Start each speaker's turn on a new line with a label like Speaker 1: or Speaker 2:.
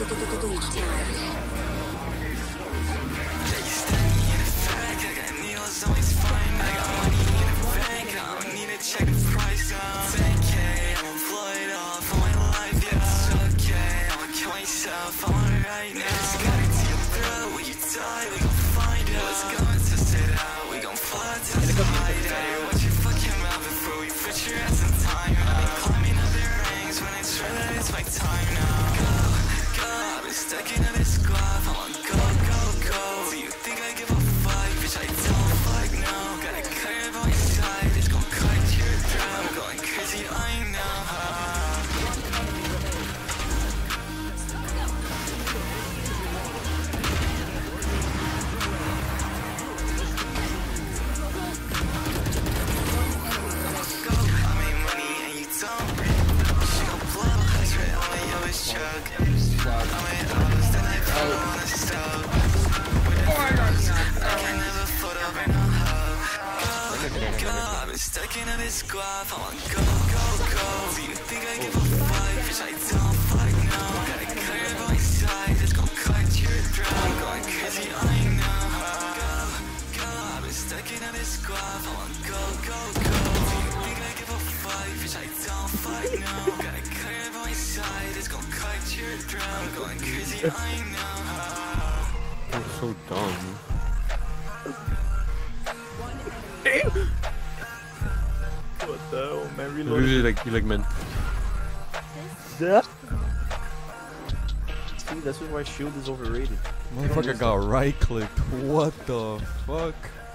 Speaker 1: Always fine, I got money in the bank, I don't need to check the price down. 10K, I'ma blow it off for my life, yeah. It's okay, I'ma kill myself, I'm alright now. Just gotta to your throat, when you die, we gon' find out. Let's go and test it out, we gon' fly to the hideout. Watch your fucking mouth before we put your ass in time out. I've been climbing up the ranks when it's real that it's my time now. Go, go, I've been stuck into this squad, I'm on go, go, go. Do you think I give a fuck, bitch, I don't. Stuck into this squad, I'm on go, go, go. Do you think I give a fuck, bitch, I don't fuck no. Got a clear by my side, it's gon' cut your throat. I'm going crazy, I know. Go, go, I've been stuck into this squad, I'm on go, go, go. Do you think I give a fuck, bitch, I don't fuck no. Got a clear by my side, it's gon' cut your throat. I'm going crazy, I know.
Speaker 2: You're so dumb.
Speaker 3: What the hell, man?
Speaker 2: Really like man.
Speaker 3: Yeah. See, that's why shield is overrated.
Speaker 2: Motherfucker got right clicked. What the fuck?